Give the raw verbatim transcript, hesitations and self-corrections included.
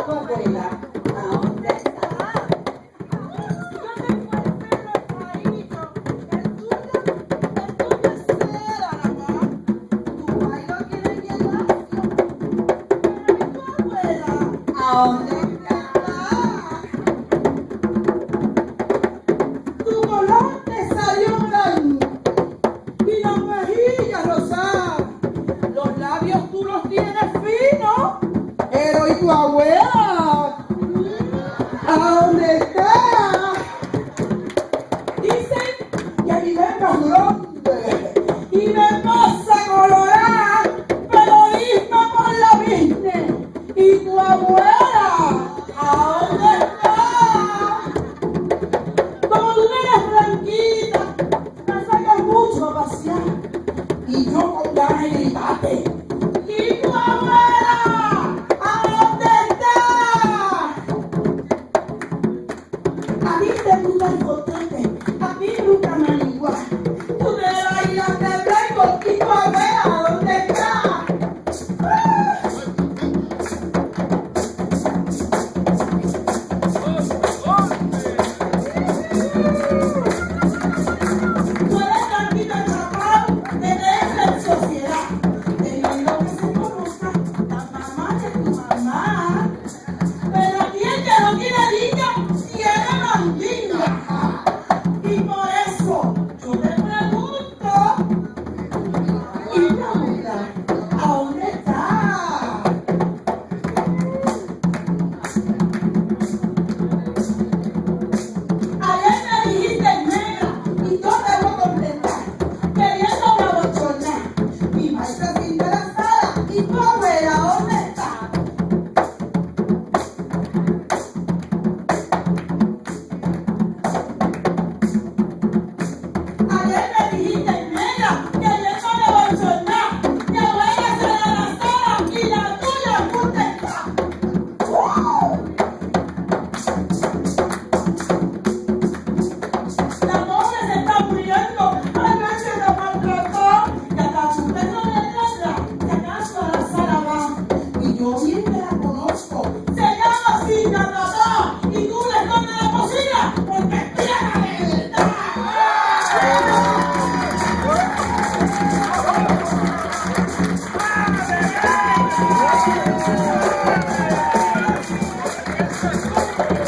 tu abuela? ¿A dónde está? ¿Dónde puede ser nuestro hijito? El tuyo, el tuyo es cera, mamá. Tu pai lo tiene en el lacio. Pero ¿y tu abuela? ¿A dónde está? Tu color te salió blanco y la mejilla rosada. Los labios tú los tienes finos. Pero ¿y tu abuela? ¿A dónde está? Dicen que vive en los Londres y de hermosa colorada, periodismo por la business. ¿Y tu abuela? ¿A dónde está? Como tú eres blanquita, me sacas mucho a pasear y yo con ganas de gritarte. ¿Y tu abuela? ¿A dónde está? A mí te gusta el botote, a mí me gusta manigua. Tú te bailas de blanco y tu abuela, ¿a dónde está? Tú eres blanquita chapado, te ves en sociedad. Teniendo que se conozca la mamá de tu mamá. Pero quien que no tiene niño, tiene mandinga. Y por eso yo te pregunto, ¿y tu abuela? ¿A dónde está? Ayer me dijiste negra y yo te voy a completar, queriéndome abochornar. Mi maestra se interesada y tu abuela, ¿a dónde está? Ayer me dijiste negra, queriéndome abochornar. Mi abuela se la lanzaba y la tuya, ¿dónde está? La pobre se está muriendo, anoche me maltrató, y acaso usted no le tendrá, y acaso a la sala va, y yo bien que la conozco, se llama así, la trató, y tú le escondes la cocina, porque es tierra de verdad. Thank you.